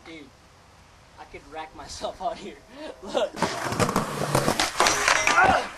Dude, I could rack myself out here. Look.